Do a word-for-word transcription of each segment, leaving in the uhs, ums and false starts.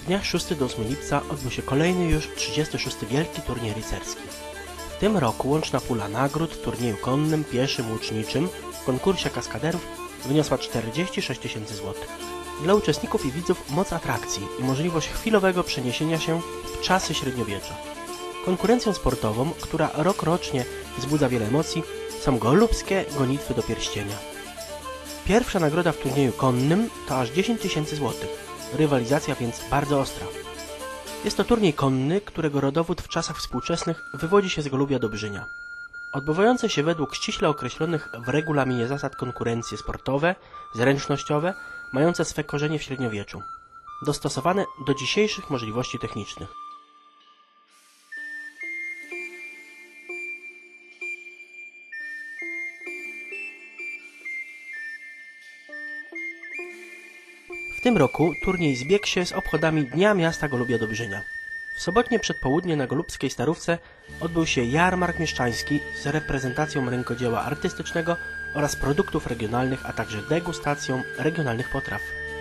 W dniach szóstego do ósmego lipca odbył się kolejny już trzydziesty szósty Wielki Turniej Rycerski. W tym roku łączna pula nagród w turnieju konnym, pieszym, łuczniczym w konkursie kaskaderów wyniosła czterdzieści sześć tysięcy złotych. Dla uczestników i widzów moc atrakcji i możliwość chwilowego przeniesienia się w czasy średniowiecza. Konkurencją sportową, która rokrocznie wzbudza wiele emocji, są golubskie gonitwy do pierścienia. Pierwsza nagroda w turnieju konnym to aż dziesięć tysięcy złotych, rywalizacja więc bardzo ostra. Jest to turniej konny, którego rodowód w czasach współczesnych wywodzi się z Golubia Dobrzynia. Odbywające się według ściśle określonych w regulaminie zasad konkurencje sportowe, zręcznościowe, mające swe korzenie w średniowieczu, dostosowane do dzisiejszych możliwości technicznych. W tym roku turniej zbiegł się z obchodami Dnia Miasta Golubia Dobrzynia. W sobotnie przedpołudnie na golubskiej Starówce odbył się jarmark mieszczański z reprezentacją rękodzieła artystycznego oraz produktów regionalnych, a także degustacją regionalnych potraw.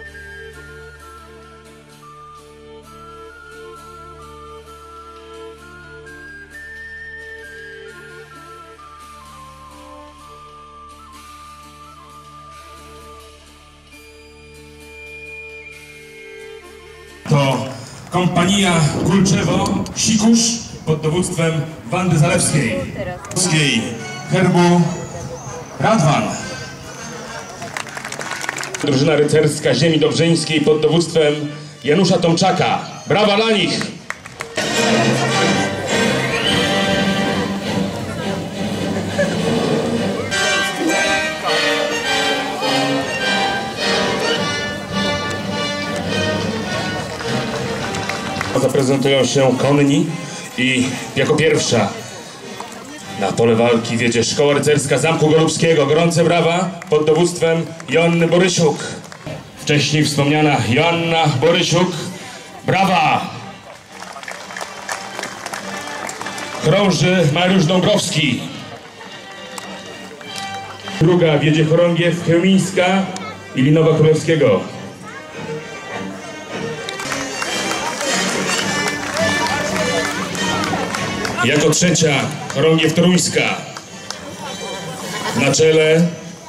To kompania Kulczewo-Sikusz pod dowództwem Wandy Zalewskiej, herbu Radwan. Drużyna rycerska ziemi dobrzyńskiej pod dowództwem Janusza Tomczaka. Brawa dla nich! Zaprezentują się konni i jako pierwsza na pole walki wiedzie Szkoła Rycerska Zamku Golubskiego. Gorące brawa pod dowództwem Joanny Borysiuk. Wcześniej wspomniana Joanna Borysiuk. Brawa! Krąży Mariusz Dąbrowski. Druga wiedzie chorągiew Chełmińska i Linowa Królewskiego. Jako trzecia chorągiew toruńska. Na czele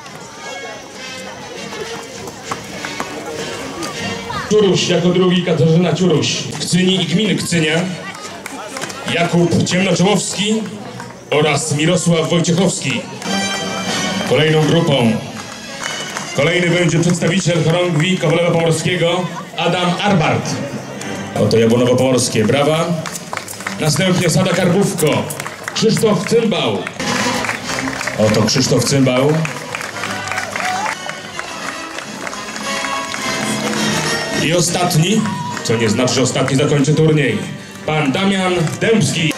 Ciuruś, jako drugi Katarzyna Ciuruś. Kcyni i gminy Kcynia Jakub Ciemnoczołowski oraz Mirosław Wojciechowski. Kolejną grupą kolejny będzie przedstawiciel chorągwi Kowolewa Pomorskiego Adam Arbart. Oto Jabłonowo Pomorskie. Brawa. Następnie Sada Karbówko, Krzysztof Cymbał. Oto Krzysztof Cymbał. I ostatni, co nie znaczy, że ostatni zakończy turniej, pan Damian Dębski.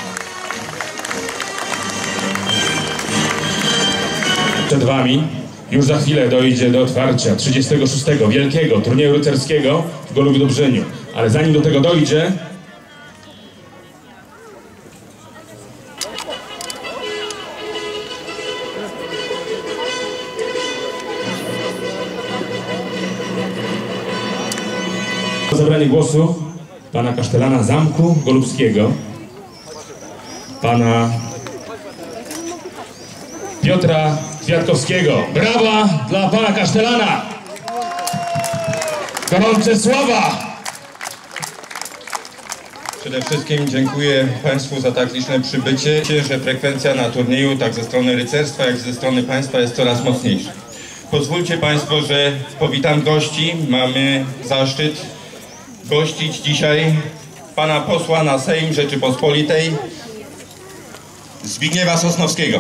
Przed wami już za chwilę dojdzie do otwarcia trzydziestego szóstego Wielkiego Turnieju Rycerskiego w Golubiu Dobrzyniu. Ale zanim do tego dojdzie, o zabranie głosu pana kasztelana Zamku Golubskiego, pana Piotra Kwiatkowskiego. Brawa dla pana kasztelana! Gorące sława! Przede wszystkim dziękuję Państwu za tak liczne przybycie, że frekwencja na turnieju tak ze strony rycerstwa, jak i ze strony Państwa jest coraz mocniejsza. Pozwólcie Państwo, że powitam gości. Mamy zaszczyt gościć dzisiaj pana posła na Sejm Rzeczypospolitej Zbigniewa Sosnowskiego.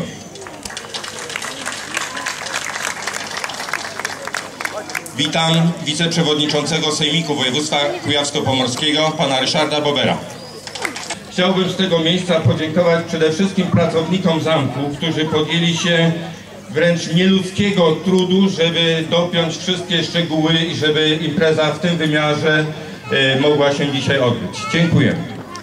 Witam wiceprzewodniczącego Sejmiku Województwa Kujawsko-Pomorskiego pana Ryszarda Bobera. Chciałbym z tego miejsca podziękować przede wszystkim pracownikom zamku, którzy podjęli się wręcz nieludzkiego trudu, żeby dopiąć wszystkie szczegóły i żeby impreza w tym wymiarze y, mogła się dzisiaj odbyć. Dziękuję.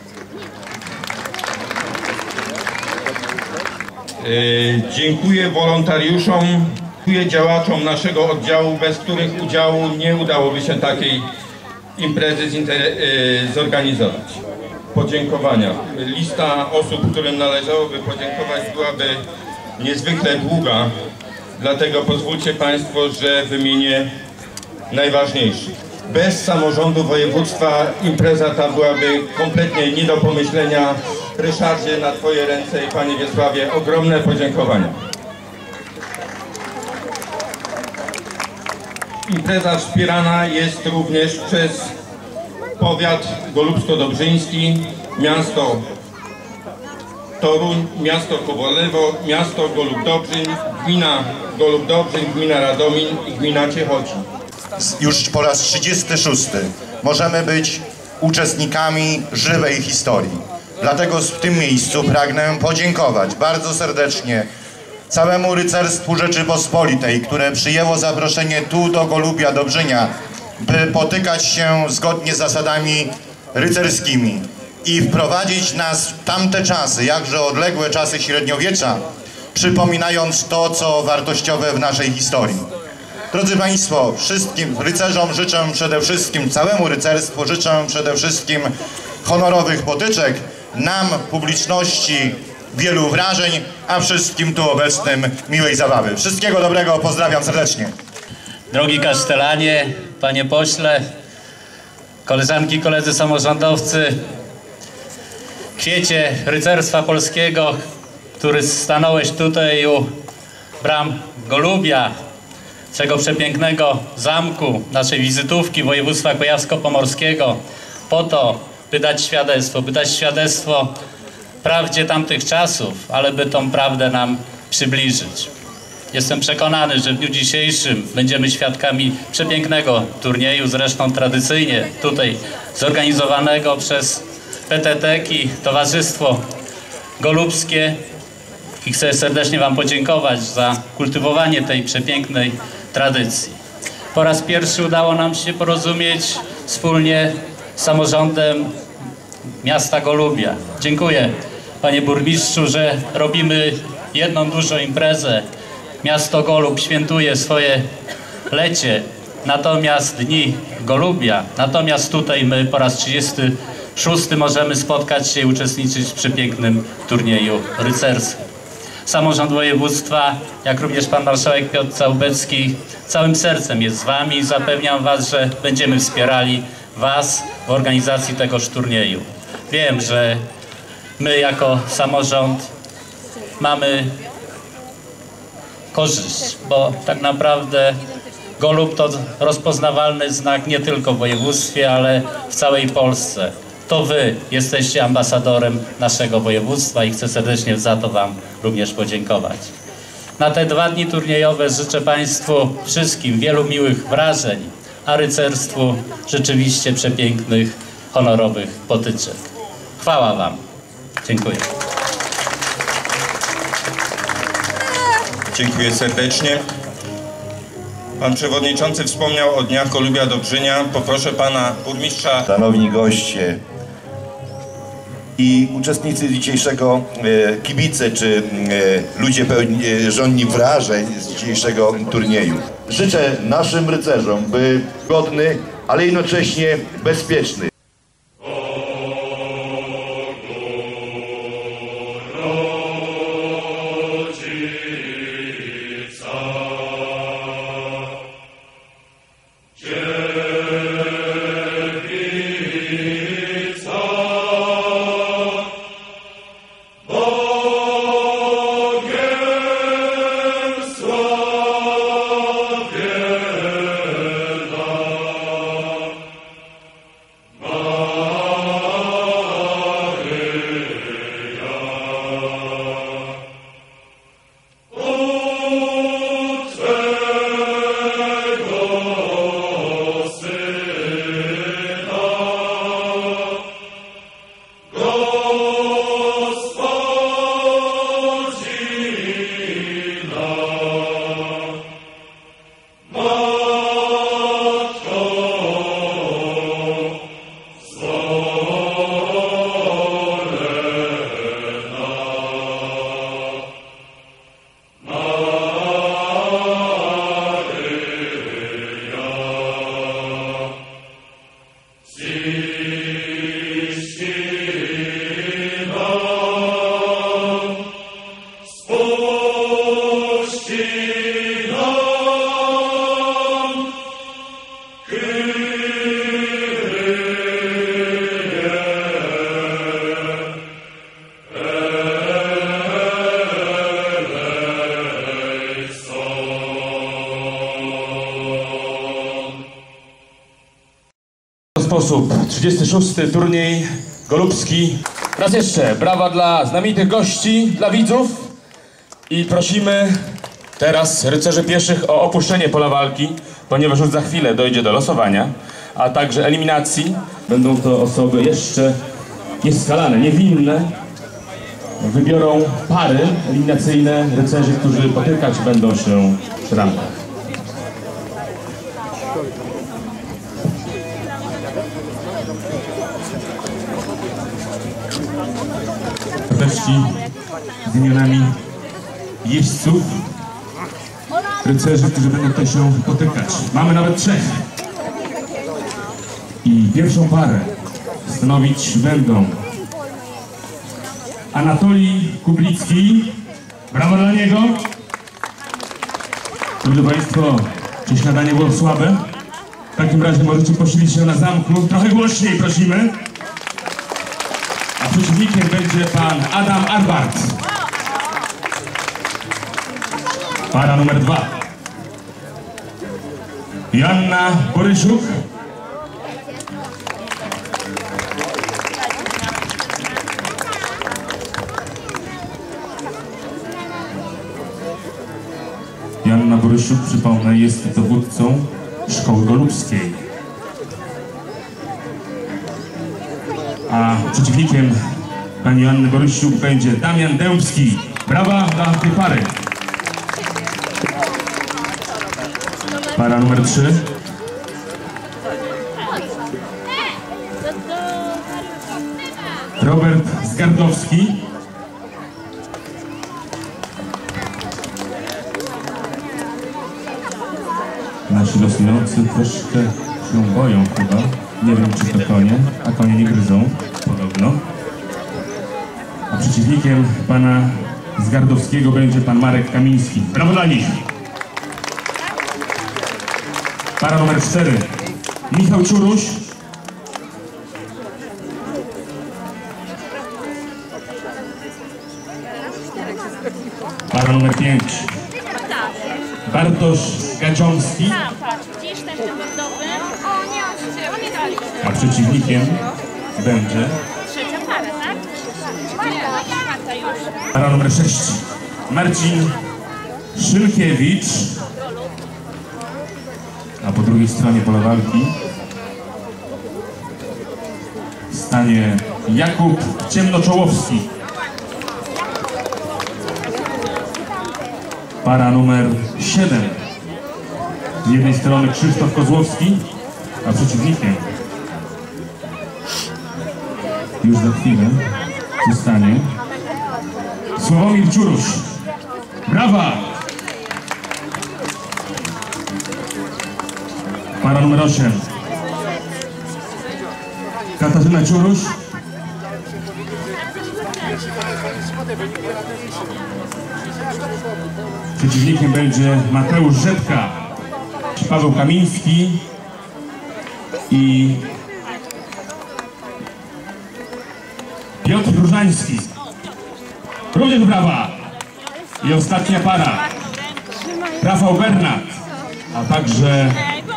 Y, dziękuję wolontariuszom, dziękuję działaczom naszego oddziału, bez których udziału nie udałoby się takiej imprezy zinter- yy, zorganizować. Podziękowania. Lista osób, którym należałoby podziękować, byłaby niezwykle długa, dlatego pozwólcie Państwo, że wymienię najważniejszych. Bez samorządu województwa impreza ta byłaby kompletnie nie do pomyślenia. Ryszardzie, na Twoje ręce i Panie Wiesławie ogromne podziękowania. Impreza wspierana jest również przez powiat golubsko-dobrzyński, miasto Toruń, miasto Kobolewo, miasto Golub-Dobrzyń, gmina Golub-Dobrzyń, gmina Radomin i gmina Ciechocin. Już po raz trzydziesty szósty możemy być uczestnikami żywej historii. Dlatego w tym miejscu pragnę podziękować bardzo serdecznie całemu rycerstwu Rzeczypospolitej, które przyjęło zaproszenie tu do Golubia Dobrzynia, by potykać się zgodnie z zasadami rycerskimi i wprowadzić nas w tamte czasy, jakże odległe czasy średniowiecza, przypominając to, co wartościowe w naszej historii. Drodzy Państwo, wszystkim rycerzom życzę przede wszystkim, całemu rycerstwu życzę przede wszystkim honorowych potyczek, nam, publiczności, wielu wrażeń, a wszystkim tu obecnym miłej zabawy. Wszystkiego dobrego, pozdrawiam serdecznie. Drogi kasztelanie, panie pośle, koleżanki, koledzy samorządowcy, kwiecie rycerstwa polskiego, który stanąłeś tutaj u bram Golubia, tego przepięknego zamku, naszej wizytówki województwa kujawsko-pomorskiego, po to, by dać świadectwo, by dać świadectwo prawdzie tamtych czasów, ale by tą prawdę nam przybliżyć. Jestem przekonany, że w dniu dzisiejszym będziemy świadkami przepięknego turnieju, zresztą tradycyjnie tutaj zorganizowanego przez P T T i Towarzystwo Golubskie. I chcę serdecznie Wam podziękować za kultywowanie tej przepięknej tradycji. Po raz pierwszy udało nam się porozumieć wspólnie z samorządem miasta Golubia. Dziękuję, panie burmistrzu, że robimy jedną dużą imprezę. Miasto Golub świętuje swoje lecie, natomiast Dni Golubia, natomiast tutaj my po raz trzydziesty szósty możemy spotkać się i uczestniczyć w przepięknym turnieju rycerskim. Samorząd województwa, jak również pan marszałek Piotr Całbecki, całym sercem jest z wami i zapewniam was, że będziemy wspierali was w organizacji tegoż turnieju. Wiem, że my jako samorząd mamy korzyść, bo tak naprawdę Golub to rozpoznawalny znak nie tylko w województwie, ale w całej Polsce. To wy jesteście ambasadorem naszego województwa i chcę serdecznie za to wam również podziękować. Na te dwa dni turniejowe życzę Państwu wszystkim wielu miłych wrażeń, a rycerstwu rzeczywiście przepięknych, honorowych potyczek. Chwała wam. Dziękuję. Dziękuję serdecznie. Pan przewodniczący wspomniał o Dniach Golubia Dobrzynia. Poproszę pana burmistrza. Szanowni goście i uczestnicy dzisiejszego e, kibice, czy e, ludzie pełni, e, żonni wrażeń z dzisiejszego turnieju. Życzę naszym rycerzom, by godny, ale jednocześnie bezpieczny. Oh Sposób trzydziesty szósty turniej golubski. Raz jeszcze brawa dla znamienitych gości, dla widzów i prosimy teraz rycerzy pieszych o opuszczenie pola walki, ponieważ już za chwilę dojdzie do losowania, a także eliminacji. Będą to osoby jeszcze nieskalane, niewinne. Wybiorą pary eliminacyjne rycerzy, którzy potykać będą się przy ramkach. Karteczki z imionami jeźdźców, rycerzy, którzy będą tutaj się potykać. Mamy nawet trzech. I pierwszą parę stanowić będą Anatolij Kublicki. Brawo dla niego. Drodzy Państwo, czy śniadanie było słabe? W takim razie możecie posilić się na zamku. Trochę głośniej prosimy. A przeciwnikiem będzie pan Adam Arbart. Para numer dwa. Joanna Borysiuk. Joanna Borysiuk, przypomnę, jest dowódcą Szkoły Golubskiej. A przeciwnikiem pani Joanny Borysiuk będzie Damian Dębski. Brawa dla tej pary. Para numer trzy. Robert Zgardowski. Nasi losujący troszkę się boją chyba. Nie wiem, czy to konie, a konie nie gryzą, podobno. A przeciwnikiem pana Zgardowskiego będzie pan Marek Kamiński. Brawo dla nich! Para numer cztery. Michał Czuruś. Para numer pięć. Bartosz Gaciomski. A przeciwnikiem będzie para numer sześć. Marcin Szylkiewicz. A po drugiej stronie pola walki stanie Jakub Ciemnoczołowski. Para numer siedem. Z jednej strony Krzysztof Kozłowski, a przeciwnikiem już za chwilę zostanie Sławomir Czuruś. Brawa! Para numer osiem. Katarzyna Czuruś. Przeciwnikiem będzie Mateusz Rzepka, Paweł Kamiński i Piotr Różański. Również brawa. I ostatnia para. Rafał Bernat, a także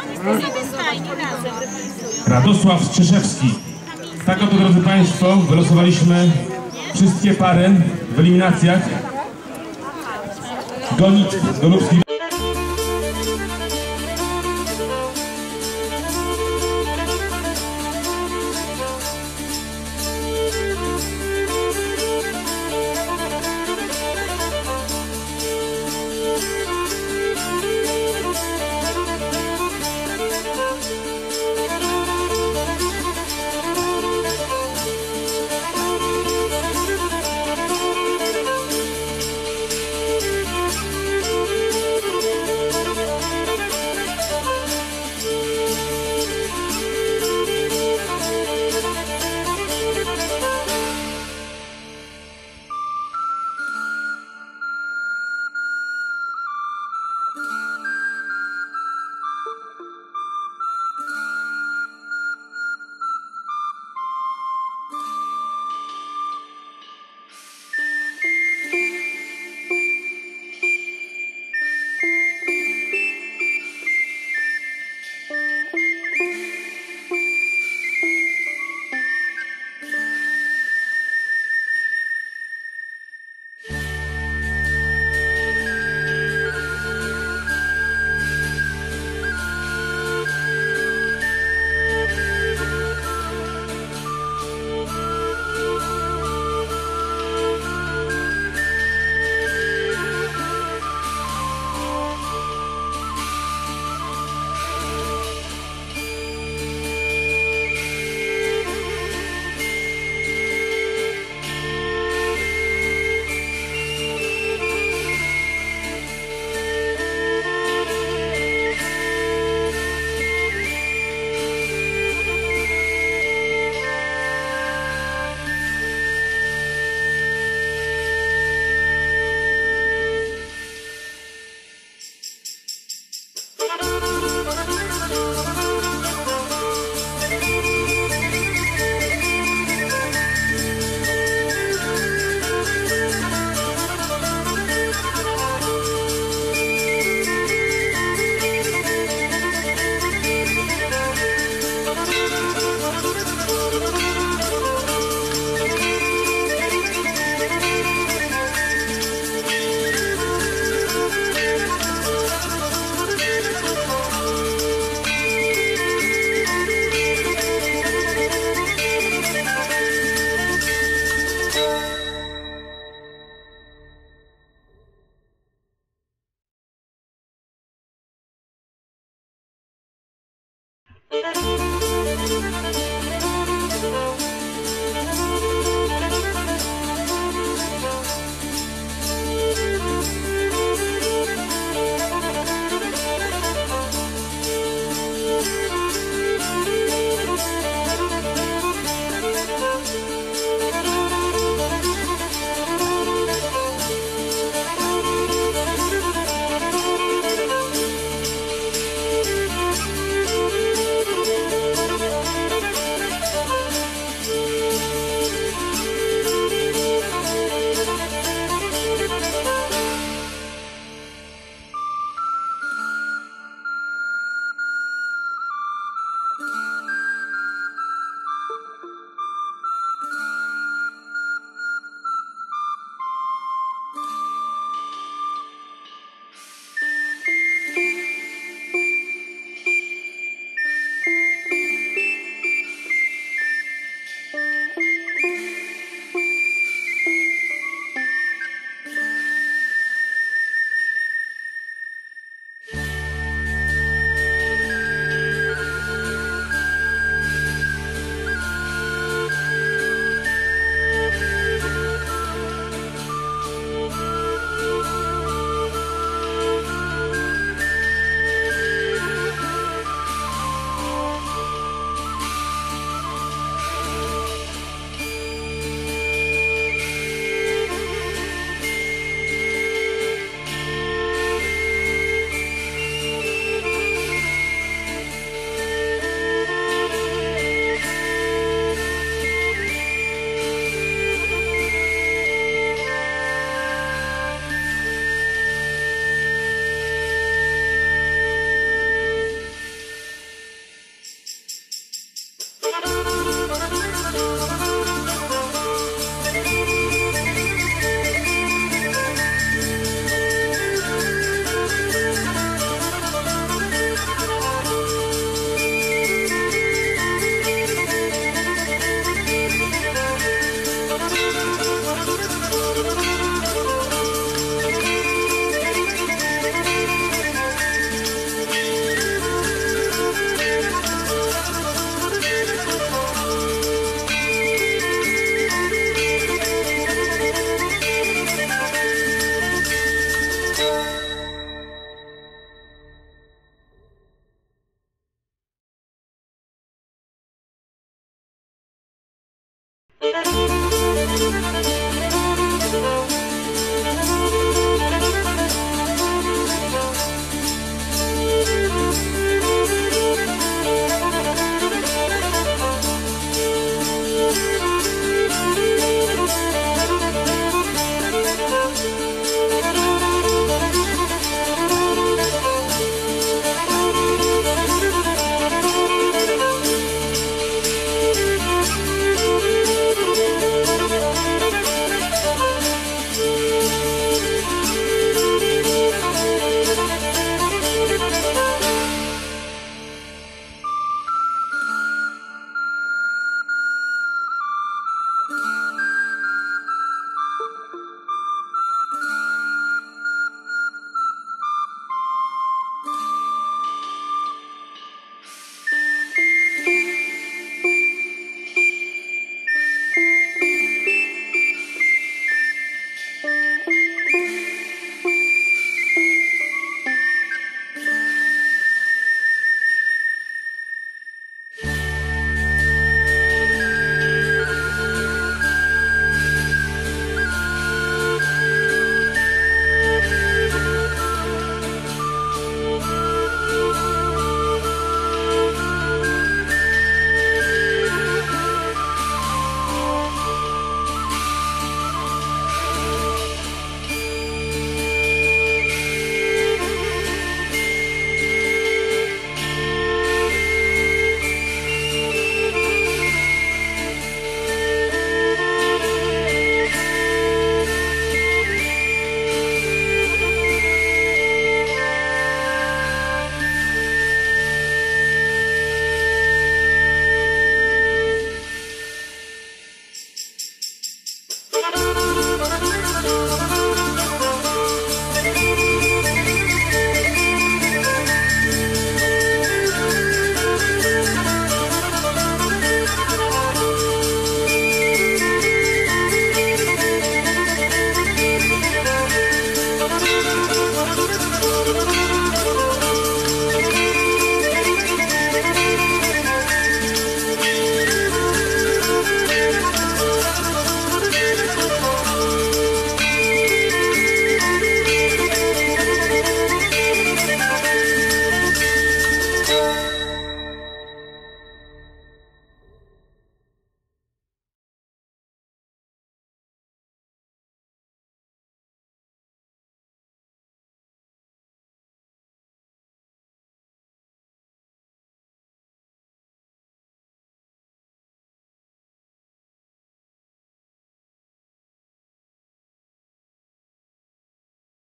Radosław Strzeszewski. Tak oto, drodzy Państwo, wylosowaliśmy wszystkie pary w eliminacjach gonitw golubskich. Thank you.